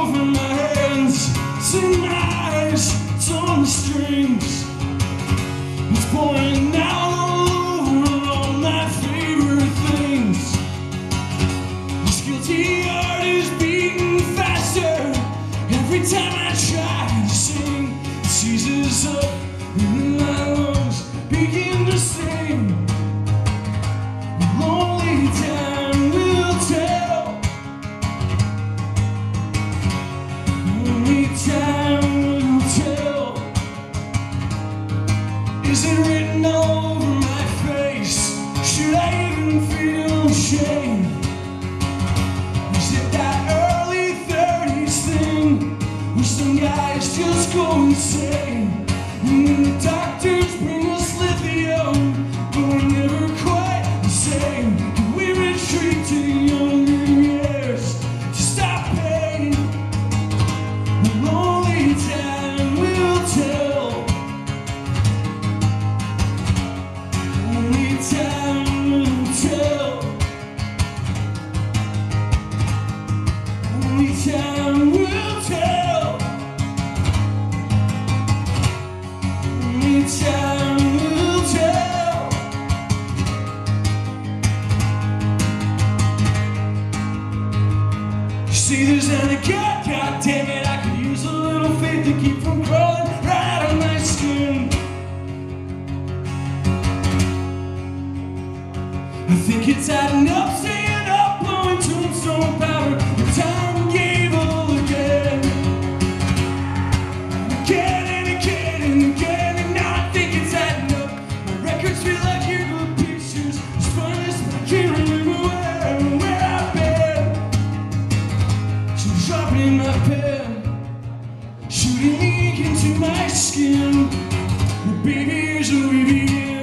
over my hands, seeing my eyes, it's on the strings. It's pouring out all over all my favorite things. This guilty heart is beating faster every time I try to sing. It seizes up and my lungs begin to sing. Lonely time will tell. Only time will tell. Is it written all over my face? Should I even feel shame? Is it that early 30s thing where some guys just go insane? And the doctors bring us lithium, but we're never quite the same. Can we retreat to younger years to stop pain? Only time will tell. Only time will tell. Only time will tell. Only time will tell. You see, there's any God damn it, I could use a little faith to keep from crawling right out of my skin. I think it's had enough staying up, blowing tombstone powder. The time gave all again. Again and again and again, and now I think it's had enough. My records feel like yearbook pictures, spineless, but I can't remember where I've been. So dropping my pen, shooting ink into my skin. But baby, here's where we begin.